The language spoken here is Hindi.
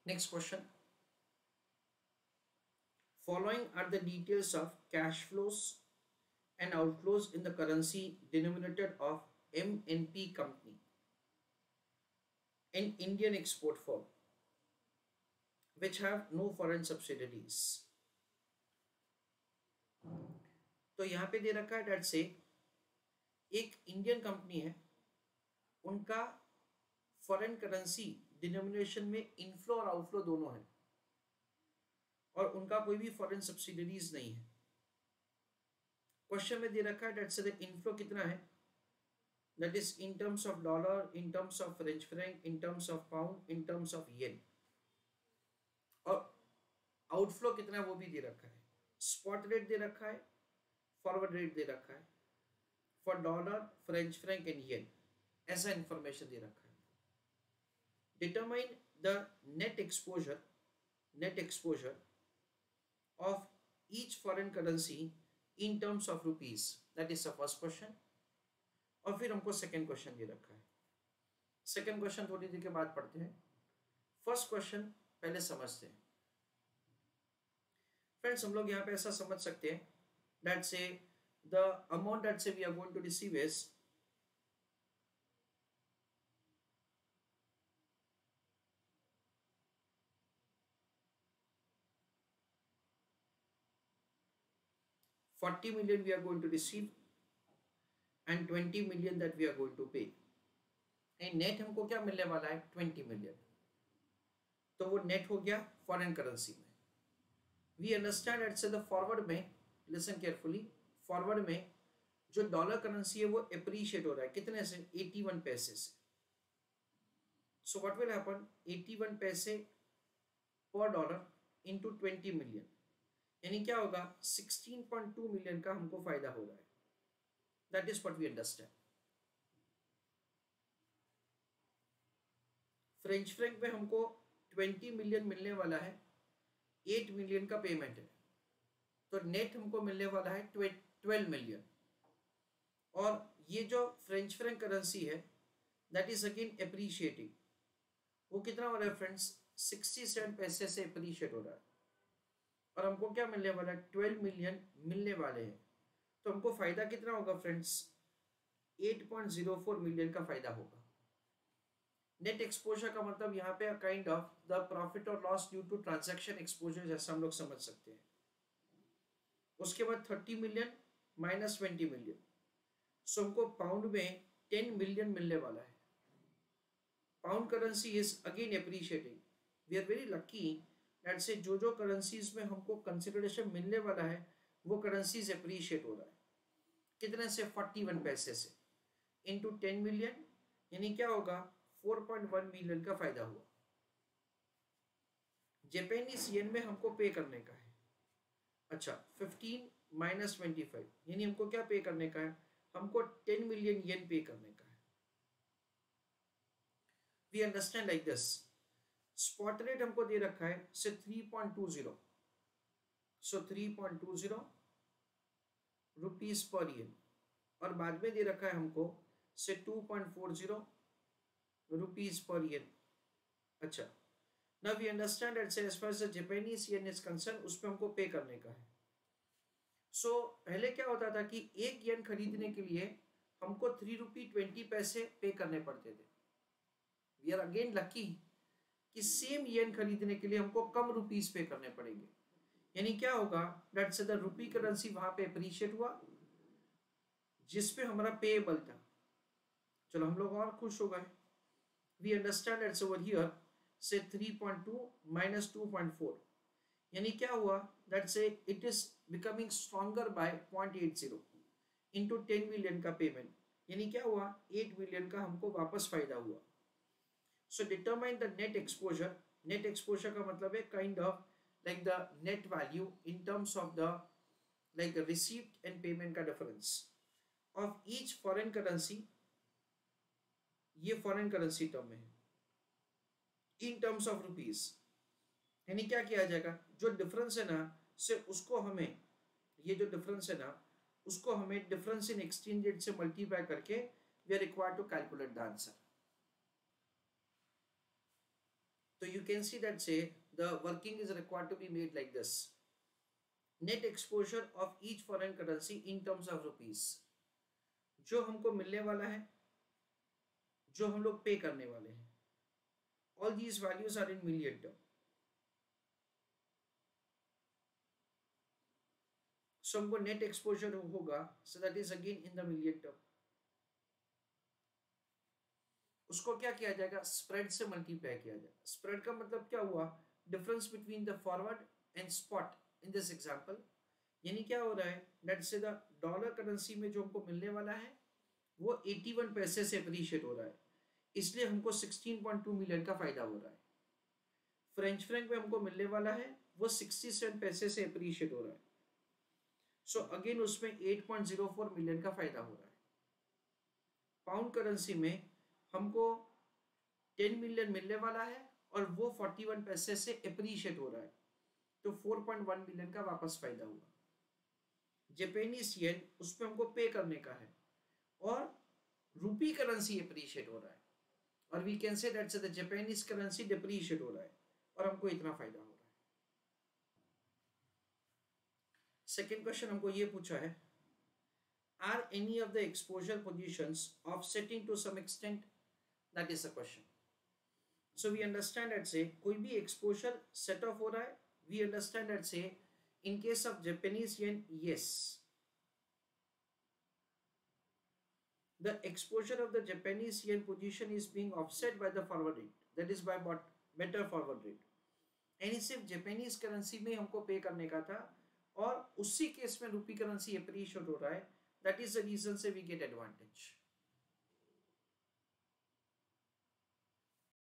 Next question. Following are the details of cash flows and outflows in the currency denominated of MNP company, an Indian export firm, which have no foreign subsidiaries. तो यहाँ पे दे रखा है डेट से एक इंडियन कंपनी है, उनका फॉरेन करेंसी डिनोमिनेशन में इनफ्लो और आउटफ्लो दोनों है और उनका कोई भी फॉरेन सब्सिडरीज नहीं है। क्वेश्चन में दे रखा है डेट से इनफ्लो कितना है, that is in terms of dollar, in terms of French franc, in terms of pound, in terms of yen, और आउटफ्लो कितना है वो भी दे रखा है। स्पॉट रेट दे रखा है, फॉरवर्ड रेट दे रखा है for dollar, French franc and yen, ऐसा इंफॉर्मेशन दे रखा है। Determine the net exposure of each foreign currency in terms of rupees, that is the first question. और फिर हमको सेकेंड क्वेश्चन दे रखा है। सेकेंड क्वेश्चन थोड़ी देर के बाद पढ़ते हैं, फर्स्ट क्वेश्चन पहले समझते हैं। फ्रेंड्स, हम लोग यहाँ पे ऐसा समझ सकते हैं that say the amount that say we are going to receive is $40 million we are going to receive and 20 million that we are going to pay, and net हमको क्या मिलने वाला है 20 million, तो वो नेट हो गया फॉरेन करेंसी में। वी अंडरस्टैंड एट से द फॉरवर्ड में, लिसन केयरफुली, फॉरवर्ड में जो डॉलर करेंसी है वो एप्रीशिएट हो रहा है, कितने से 81 पैसे से। सो व्हाट विल हैपन, 81 पैसे पर डॉलर इनटू 20 मिलियन, यानी क्या होगा 16.2 मिलियन का हमको फायदा हो रहा है। That is what we understand. French franc में हमको 20 मिलियन मिलने वाला है, 8 मिलियन का पेमेंट है, तो नेट हमको मिलने वाला है 12 मिलियन। और ये जो फ्रेंच फ्रैंक करेंसी है दैट इज अगेन एप्रीशिएटिंग, वो कितना हो रहा है फ्रेंड्स 67 पैसे से एप्रीशिएट हो रहा है, और हमको क्या मिलने वाला है 12 मिलियन मिलने वाले हैं, तो हमको फायदा कितना होगा फ्रेंड्स 8.04 मिलियन का फायदा होगा। नेट एक्सपोजर का मतलब यहाँ पे काइंड ऑफ द प्रॉफिट और loss due to transaction exposure, जैसा हम लोग समझ सकते हैं। उसके बाद 30 मिलियन माइनस 20 मिलियन, सो हमको पाउंड में 10 मिलियन मिलने वाला है। Pound currency is again appreciating. We are very lucky that से जो जो करेंसीज में हमको कंसिडरेशन मिलने वाला है वो करेंसीज एप्रीशिएट हो रहा है, कितने से 41 पैसे से इनटू 10 मिलियन, यानी क्या होगा 4.1 मिलियन का फायदा हुआ। जापानीज येन में हमको पे करने का है, अच्छा 15 माइनस 25, यानी हमको क्या पे करने का है, हमको 10 मिलियन येन पे करने का है। We understand like this. Spot rate हमको दे रखा है से 3.20, सो 3.20 रुपीज पर येन, और बाद में दे रखा है हमको से 2.40 रुपीज पर येन। अच्छा, now we understand that as far as the Japanese yen is concerned, उसमें हमको पे करने का है। सो पहले क्या होता था कि एक येन खरीदने के लिए हमको 3 रुपी 20 पैसे पे करने पड़ते थे। वी आर अगेन लकी कि सेम येन खरीदने के लिए हमको कम रुपीस पे करने पड़ेंगे, यानी क्या होगा दैट से द रुपी करेंसी वहां पे अप्रीशिएट हुआ जिसपे हमारा पेएबल था। चलो हम लोग और खुश हो गए। We understand that's over here से 3.2 माइनस 2.4, यानी क्या हुआ दैट से it is becoming stronger by 0.80 into 10 million का पेमेंट, यानी क्या हुआ 8 मिलियन का हमको वापस फायदा हुआ। So determine the net exposure. Net exposure का मतलब है kind of like the net value in terms of the like received and payment का difference of each foreign currency, ये फॉरेन करेंसी टर्म में है, इन टर्म्स ऑफ रुपीज, यानी क्या किया जाएगा जो डिफरेंस है ना से उसको हमें, ये जो डिफरेंस है ना उसको हमें डिफरेंस इन एक्सचेंज रेट से मल्टीप्लाई करके we are required to calculate the answer. तो you can see that say the working is required to be made like this. Net exposure of each foreign currency in terms of rupees. जो हमको मिलने वाला है, जो हम लोग पे करने वाले हैं, all these values are in million term. So हमको net exposure होगा, so that is again in the million term. उसको क्या किया जाएगा, स्प्रेड से मल्टीप्लाई किया जाएगा. स्प्रेड का मतलब क्या हुआ, difference between the forward and spot in this example. यानी क्या हो रहा है, let's say the dollar currency में जो हमको मिलने वाला है वो 81 पैसे से अप्रिशिएट हो रहा है, इसलिए हमको 16.2 मिलियन का फायदा हो रहा है. फ्रेंच फ्रैंक में हमको मिलने वाला है वो 67 पैसे से अप्रिशिएट हो रहा है, सो अगेन उसमें 8.04 मिलियन का फायदा हो रहा है. पाउंड करेंसी में हमको 10 मिलियन मिलने वाला है और वो 41 पैसे से अप्रिशिएट हो रहा है, तो 4.1 मिलियन का वापस फायदा हुआ. जापानीज येन उसमें हमको पे करने का है और रूपी करेंसी अप्रिशिएट हो रहा है, और we can say that's the Japanese currency depreciate हो रहा है और हमको इतना फायदा हो रहा है. सेकेंड क्वेश्चन हमको ये पूछा है, are any of the exposure positions offsetting to some extent? That is the question. So we understand that say कोई भी exposure set off हो रहा है. We understand that say in case of Japanese yen, yes, the exposure of the Japanese yen position is being offset by the forward rate, that is by what better forward rate. यानी सिर्फ जापानीज करेंसी में हमको पे करने का था और उसी केस में रूपी करेंसी अप्रिशिएट हो रहा है. That is the reason say we get advantage.